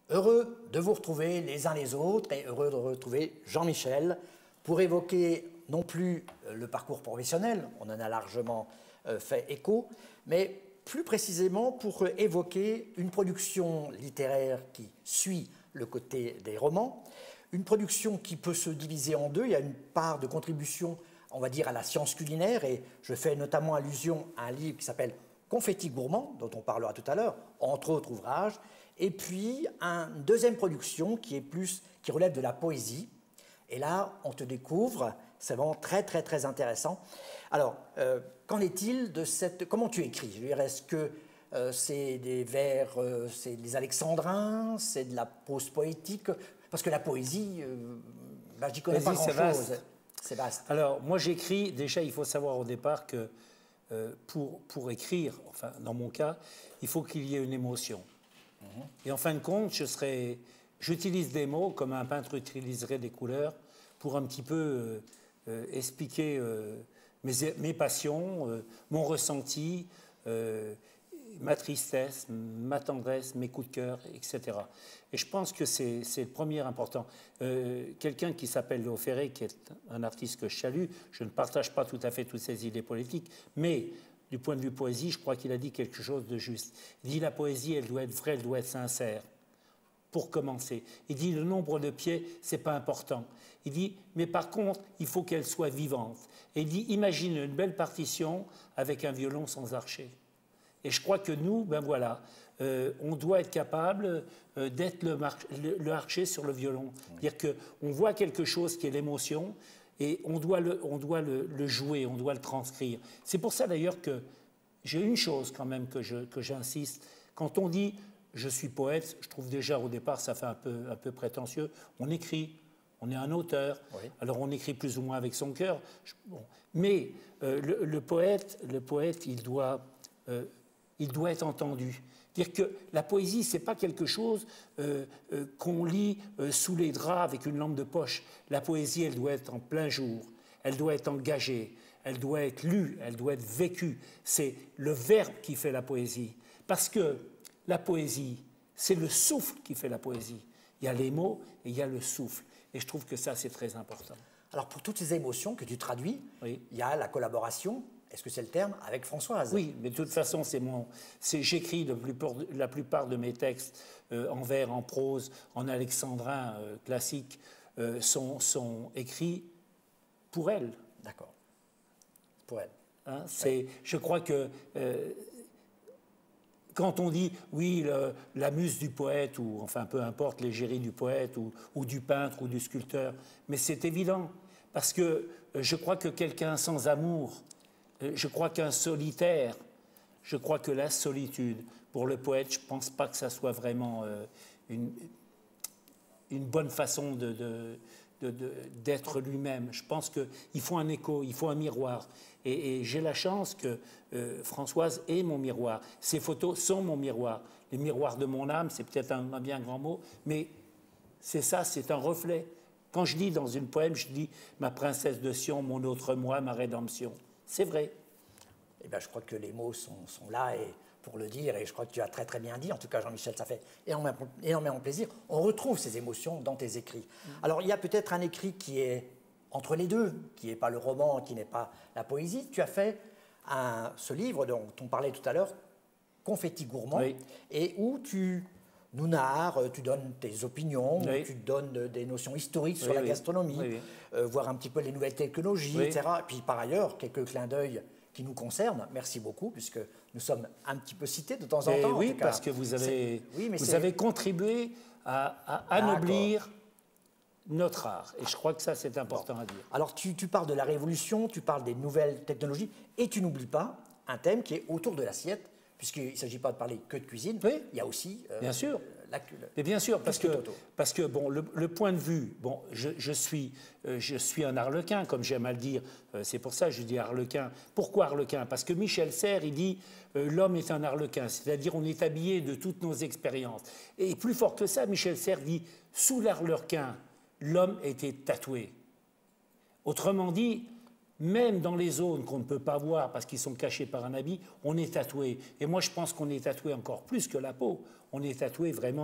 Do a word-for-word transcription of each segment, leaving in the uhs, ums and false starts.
Heureux de vous retrouver les uns les autres et heureux de retrouver Jean-Michel pour évoquer non plus le parcours professionnel, on en a largement fait écho, mais plus précisément pour évoquer une production littéraire qui suit le côté des romans, une production qui peut se diviser en deux. Il y a une part de contribution, on va dire, à la science culinaire, et je fais notamment allusion à un livre qui s'appelle Confetti gourmand, dont on parlera tout à l'heure, entre autres ouvrages, et puis une deuxième production qui est plus, qui relève de la poésie. Et là, on te découvre, c'est vraiment très très très intéressant. Alors, euh, qu'en est-il de cette... Comment tu écris? Je veux dire, est-ce que euh, c'est des vers, euh, c'est des alexandrins, c'est de la prose poétique? Parce que la poésie, euh, bah, je n'y connais pas grand-chose. C'est vaste. Alors, moi j'écris, déjà il faut savoir au départ que euh, pour, pour écrire, enfin dans mon cas, il faut qu'il y ait une émotion. Mm-hmm. Et en fin de compte, je serais, j'utilise des mots comme un peintre utiliserait des couleurs pour un petit peu euh, euh, expliquer euh, mes, mes passions, euh, mon ressenti, euh, ma tristesse, ma tendresse, mes coups de cœur, et cetera. Et je pense que c'est le premier important. Euh, Quelqu'un qui s'appelle Léo Ferré, qui est un artiste que je salue, je ne partage pas tout à fait toutes ses idées politiques, mais du point de vue poésie, je crois qu'il a dit quelque chose de juste. Il dit la poésie, elle doit être vraie, elle doit être sincère. Pour commencer. Il dit le nombre de pieds, c'est pas important. Il dit, mais par contre, il faut qu'elle soit vivante. Et il dit, imagine une belle partition avec un violon sans archet. Et je crois que nous, ben voilà, euh, on doit être capable euh, d'être le, le, le archer sur le violon. C'est-à-dire qu'on voit quelque chose qui est l'émotion et on doit, le, on doit le, le jouer, on doit le transcrire. C'est pour ça d'ailleurs que j'ai une chose quand même que je, que j'insiste. Quand on dit « je suis poète », je trouve déjà au départ ça fait un peu, un peu prétentieux. On écrit, on est un auteur, oui. Alors on écrit plus ou moins avec son cœur. Bon. Mais euh, le, le, poète, le poète, il doit... Euh, il doit être entendu. C'est-à-dire que la poésie, ce n'est pas quelque chose euh, euh, qu'on lit euh, sous les draps avec une lampe de poche. La poésie, elle doit être en plein jour, elle doit être engagée, elle doit être lue, elle doit être vécue. C'est le verbe qui fait la poésie. Parce que la poésie, c'est le souffle qui fait la poésie. Il y a les mots et il y a le souffle. Et je trouve que ça, c'est très important. Alors, pour toutes ces émotions que tu traduis, oui. Il y a la collaboration. Est-ce que c'est le terme? Avec Françoise. Oui, mais de toute façon, c'est mon, j'écris la plupart de mes textes euh, en vers, en prose, en alexandrin euh, classique, euh, sont, sont écrits pour elle. D'accord. Pour elle. Hein, oui. Je crois que euh, quand on dit, oui, le, la muse du poète, ou enfin peu importe, l'égérie du poète, ou, ou du peintre, ou du sculpteur, mais c'est évident, parce que euh, je crois que quelqu'un sans amour, je crois qu'un solitaire, je crois que la solitude, pour le poète, je ne pense pas que ça soit vraiment euh, une, une bonne façon de, de, de, de, d'être lui-même. Je pense qu'il faut un écho, il faut un miroir. Et, et j'ai la chance que euh, Françoise est mon miroir. Ces photos sont mon miroir. Les miroirs de mon âme, c'est peut-être un, un bien grand mot, mais c'est ça, c'est un reflet. Quand je dis dans une poème, je dis « ma princesse de Sion, mon autre moi, ma rédemption ». C'est vrai. Eh bien, je crois que les mots sont, sont là et, pour le dire, et je crois que tu as très très bien dit. En tout cas, Jean-Michel, ça fait énormément, énormément plaisir. On retrouve ces émotions dans tes écrits. Mmh. Alors, il y a peut-être un écrit qui est entre les deux, qui n'est pas le roman, qui n'est pas la poésie. Tu as fait un, ce livre dont on parlait tout à l'heure, Confetti gourmand, oui. Et où tu nous narres, tu donnes tes opinions, oui. Tu donnes des notions historiques sur oui, la oui. gastronomie, oui, oui. Euh, voir un petit peu les nouvelles technologies, oui. et cetera. Et puis par ailleurs, quelques clins d'œil qui nous concernent. Merci beaucoup, puisque nous sommes un petit peu cités de temps en et temps. Oui, en parce que vous avez, oui, vous avez contribué à, à anoblir notre art. Et je crois que ça, c'est important bon. à dire. Alors, tu, tu parles de la révolution, tu parles des nouvelles technologies, et tu n'oublies pas un thème qui est autour de l'assiette, puisqu'il ne s'agit pas de parler que de cuisine, oui. Il y a aussi euh, bien sûr. La, Mais bien sûr, parce que, parce que bon, le, le point de vue, bon, je, je, suis, euh, je suis un arlequin, comme j'aime à le dire, euh, c'est pour ça que je dis arlequin. Pourquoi arlequin? Parce que Michel Serres, il dit euh, l'homme est un arlequin, c'est-à-dire on est habillé de toutes nos expériences. Et plus fort que ça, Michel Serres dit sous l'arlequin, l'homme était tatoué. Autrement dit, même dans les zones qu'on ne peut pas voir parce qu'ils sont cachés par un habit, on est tatoué. Et moi, je pense qu'on est tatoué encore plus que la peau. On est tatoué vraiment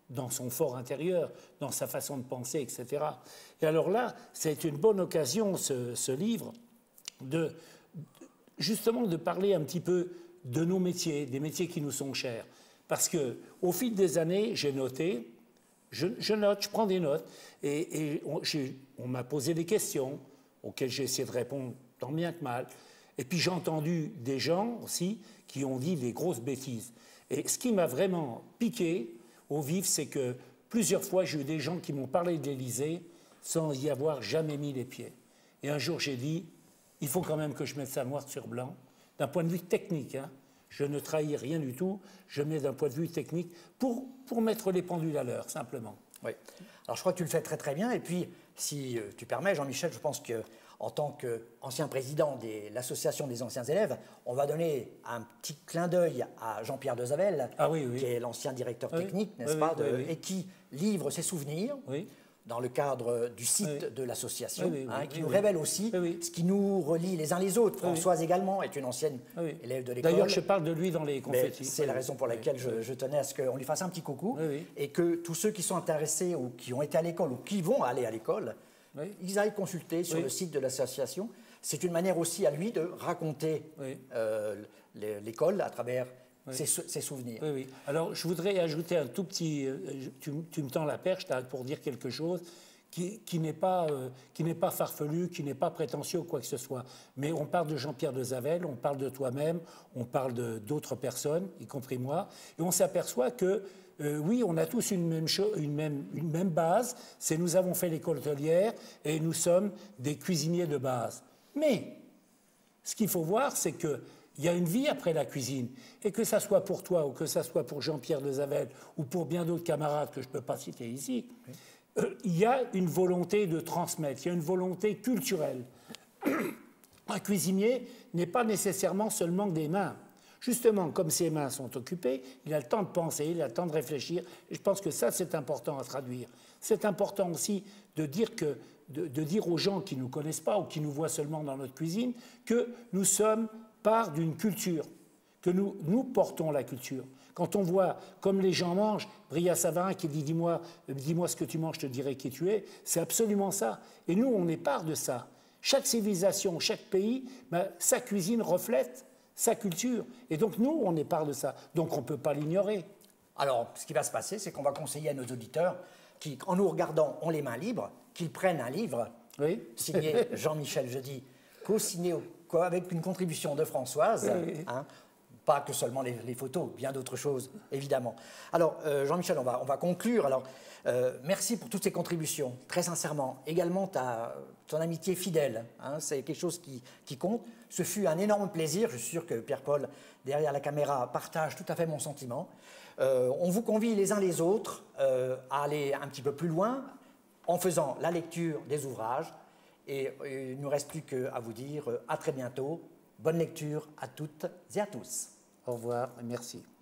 dans son fort intérieur, dans sa façon de penser, et cetera. Et alors là, c'est une bonne occasion, ce, ce livre, de, justement de parler un petit peu de nos métiers, des métiers qui nous sont chers. Parce qu'au fil des années, j'ai noté, je, je note, je prends des notes, et, et on, on m'a posé des questions auxquelles j'ai essayé de répondre tant bien que mal. Et puis j'ai entendu des gens aussi qui ont dit des grosses bêtises. Et ce qui m'a vraiment piqué au vif, c'est que plusieurs fois, j'ai eu des gens qui m'ont parlé de l'Élysée sans y avoir jamais mis les pieds. Et un jour, j'ai dit, il faut quand même que je mette ça noir sur blanc, d'un point de vue technique, hein. Je ne trahis rien du tout, je mets d'un point de vue technique pour, pour mettre les pendules à l'heure, simplement. Oui. Alors je crois que tu le fais très très bien. Et puis, si tu permets, Jean-Michel, je pense qu'en tant qu'ancien président de l'association des anciens élèves, on va donner un petit clin d'œil à Jean-Pierre Dezavel, ah oui, oui. qui est l'ancien directeur oui. technique, n'est-ce oui, pas, oui, de, oui, oui. et qui livre ses souvenirs. Oui. Dans le cadre du site oui. de l'association, oui, oui, hein, oui, qui oui, nous oui. révèle aussi oui, oui. ce qui nous relie les uns les autres. Oui, Françoise également est une ancienne oui. élève de l'école. D'ailleurs, je parle de lui dans les confettis. C'est oui, la raison pour laquelle oui, je, oui. je tenais à ce qu'on lui fasse un petit coucou, oui, oui. et que tous ceux qui sont intéressés ou qui ont été à l'école ou qui vont aller à l'école, oui. ils aillent consulter sur oui. le site de l'association. C'est une manière aussi à lui de raconter oui. euh, l'école à travers oui. ses, ses souvenirs. Oui, oui. Alors, je voudrais ajouter un tout petit... Euh, tu, tu me tends la perche pour dire quelque chose qui, qui n'est pas, euh, qui n'est pas farfelu, qui n'est pas prétentieux ou quoi que ce soit. Mais on parle de Jean-Pierre Dezavel, on parle de toi-même, on parle d'autres personnes, y compris moi, et on s'aperçoit que Euh, oui, on a tous une même, une même, une même base, c'est nous avons fait l'école hôtelière et nous sommes des cuisiniers de base. Mais ce qu'il faut voir, c'est qu'il y a une vie après la cuisine. Et que ça soit pour toi ou que ça soit pour Jean-Pierre Dezavel ou pour bien d'autres camarades que je ne peux pas citer ici, oui. euh, il y a une volonté de transmettre, il y a une volonté culturelle. Un cuisinier n'est pas nécessairement seulement des mains. Justement, comme ses mains sont occupées, il a le temps de penser, il a le temps de réfléchir. Et je pense que ça, c'est important à traduire. C'est important aussi de dire, que, de, de dire aux gens qui ne nous connaissent pas ou qui nous voient seulement dans notre cuisine que nous sommes part d'une culture, que nous, nous portons la culture. Quand on voit comme les gens mangent, Bria Savarin qui dit « dis-moi dis-moi ce que tu manges, je te dirai qui tu es », c'est absolument ça. Et nous, on est part de ça. Chaque civilisation, chaque pays, ben, sa cuisine reflète sa culture. Et donc, nous, on est part de ça. Donc, on ne peut pas l'ignorer. Alors, ce qui va se passer, c'est qu'on va conseiller à nos auditeurs qui, en nous regardant, ont les mains libres, qu'ils prennent un livre oui. signé Jean-Michel Jeudi, co-signé avec une contribution de Françoise, oui. hein, pas que seulement les, les photos, bien d'autres choses, évidemment. Alors, euh, Jean-Michel, on va, on va conclure. Alors, euh, merci pour toutes ces contributions, très sincèrement. Également, ta, ton amitié fidèle, hein, c'est quelque chose qui, qui compte. Ce fut un énorme plaisir. Je suis sûr que Pierre-Paul, derrière la caméra, partage tout à fait mon sentiment. Euh, on vous convie les uns les autres euh, à aller un petit peu plus loin en faisant la lecture des ouvrages. Et, et il ne nous reste plus qu'à vous dire euh, à très bientôt. Bonne lecture à toutes et à tous. Au revoir et merci.